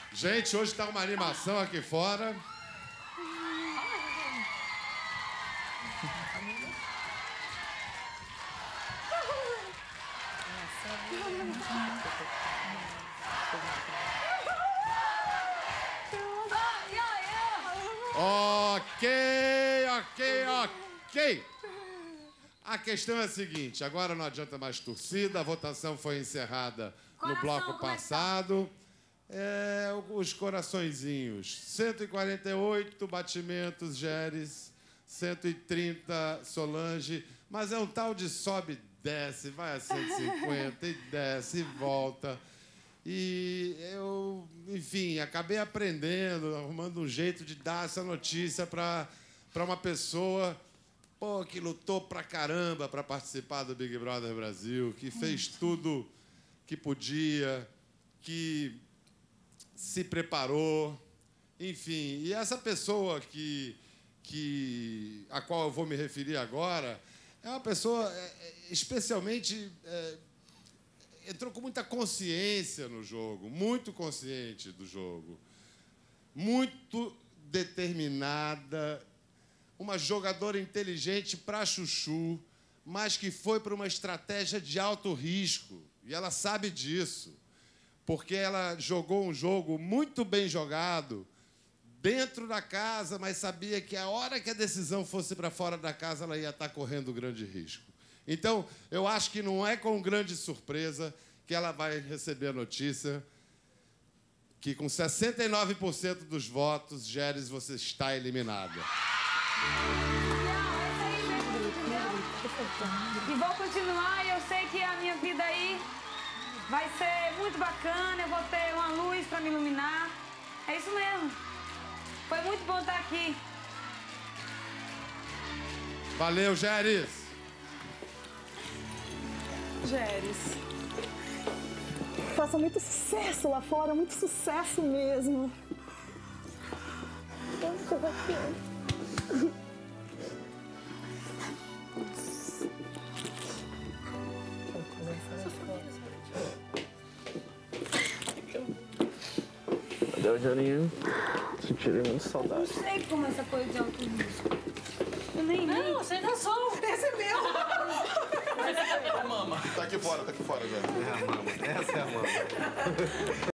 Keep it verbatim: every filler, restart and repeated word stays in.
Gente, hoje tá uma animação aqui fora. Ok, ok, ok. A questão é a seguinte, agora não adianta mais torcida, a votação foi encerrada no bloco passado. É, os coraçõezinhos. cento e quarenta e oito batimentos, Géres. cento e trinta, Solange. Mas é um tal de sobe e desce, vai a cento e cinquenta e desce e volta. E eu, enfim, acabei aprendendo, arrumando um jeito de dar essa notícia para para uma pessoa, pô, que lutou pra caramba para participar do Big Brother Brasil, que fez tudo que podia, que se preparou, enfim. E essa pessoa que, que, a qual eu vou me referir agora é uma pessoa especialmente... É, entrou com muita consciência no jogo, muito consciente do jogo, muito determinada, uma jogadora inteligente pra chuchu, mas que foi para uma estratégia de alto risco. E ela sabe disso, porque ela jogou um jogo muito bem jogado dentro da casa, mas sabia que a hora que a decisão fosse para fora da casa, ela ia estar correndo grande risco. Então, eu acho que não é com grande surpresa que ela vai receber a notícia que, com sessenta e nove por cento dos votos, Géres, você está eliminada. E vou continuar, e eu sei que a minha vida aí vai ser muito bacana, eu vou ter uma luz para me iluminar. É isso mesmo. Foi muito bom estar aqui. Valeu, Géres! Géres, faça muito sucesso lá fora, muito sucesso mesmo. Cadê o Jorinho? Sentindo muita saudade. Não sei como essa coisa de alto risco. Eu nem... Não, você dançou. Esse é meu. Tá aqui fora, tá aqui fora, velho. É a mama, essa é a mama.